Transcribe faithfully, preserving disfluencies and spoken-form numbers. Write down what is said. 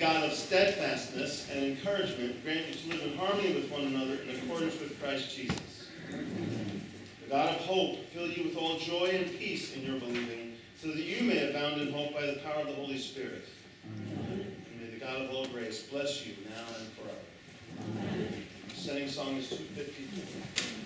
God of steadfastness and encouragement grant you to live in harmony with one another in accordance with Christ Jesus. The God of hope fill you with all joy and peace in your believing, so that you may abound in hope by the power of the Holy Spirit. Amen. And may the God of all grace bless you now and forever. Amen. The setting song is two fifty-four.